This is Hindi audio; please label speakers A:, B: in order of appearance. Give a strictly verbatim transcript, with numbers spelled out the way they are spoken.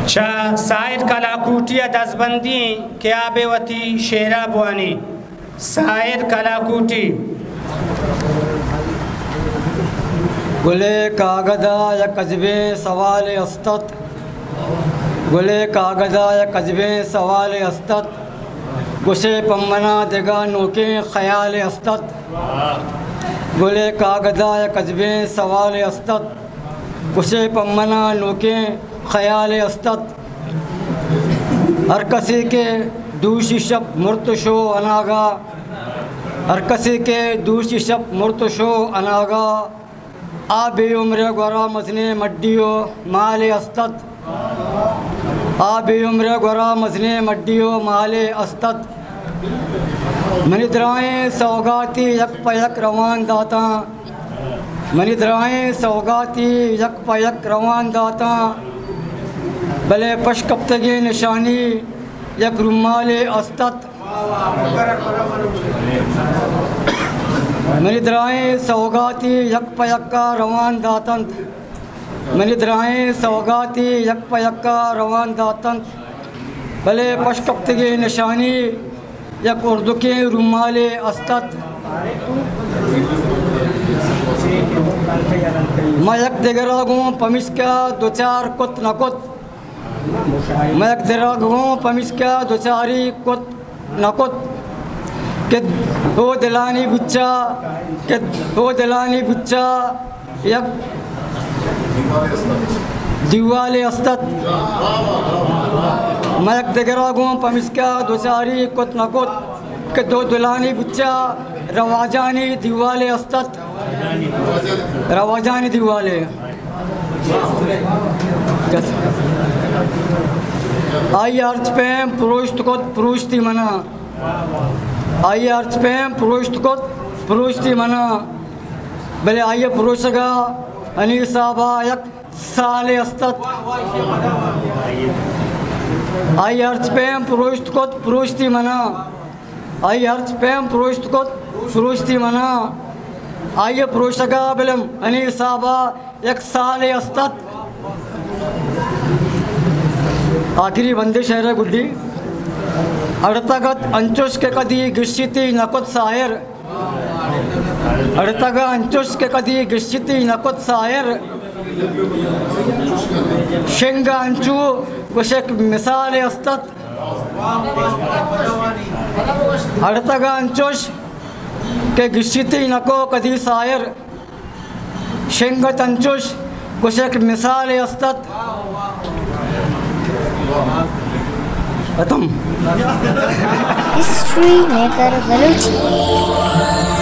A: चा साइर कलाकूटिया दसबंदी क्या बेवती शेरा बुआनी साइर कलाकूटी
B: गुले कागदा या कजबे सवाल अस्तत गुले कागदा या कजबे सवाल अस्तत गुशे पम्मना देगा नोके ख्याल अस्तत गुले कागदा या कजबे सवाल अस्तत गुशे पम्मना नोके ख्याल अस्तत हर कसी के दूषी शब मुर्तशो अनागा हर कसी के दूषी शब मुर्तशो अनागा आबे उम्र गोरा मजने मड्डियो माले अस्तत आबे उम्र गोरा मजने मड्डियो माले अस्तत मनिद्राएँ सौगाती यक पयक रवान दाता मनिद्राएँ सौगाती यक पयक रवान दाता भले पशकप्तगी निशानी यक रुमाले अस्तत मनिद्राएँ सौगाती यक पयक्का रवान दातंत मनिद्राएँ सौगाती यक पयक्का रवान दातंत भले पशकप्तगी निशानी यक उर्दू के रुमाले अस्तत मयक दिगरागों पमिस्का दो चार कुत नकुत मयक दिगरागों पमिस्का दो चारी कुत नकुत के हो दिलानी बुच्चा के हो दिलानी बुच्चा यक दीवाले अस्तत मयक दिगरागों पमिस्का दो चारी कुत नकुत के दो दिलानी बुच्चा रवाजानी दीवाले अस्तत रवाजानी दीवाले आई अर्थ पे पुरुष को पुरुषती मना आई अर्थ पे पुरुष को पुरुषती मना भले आइए पुरुष का अनी साबा यक साले अस्तत आई अर्थ पे पुरुष को पुरुषती मना आई अर्थ पे पुरुष को पुरुषती मना आइए पुरुष का बिलम अनी साबा एक साले अस्तत आखिरी बंदिश है गुड्डी अड़तगत अंचुश के कदी गिश्चिती नकुत सायर अड़तगा अंचुश के कदी गिश्चिती नकुत सायर शेंग अंचु कुशक मिसाल अस्तत अड़तगा अंचुश के गिश्चिती नको कदी सायर शेंग अंचुश कुशक मिसाल अस्तत
C: खत्म। History maker Balochi.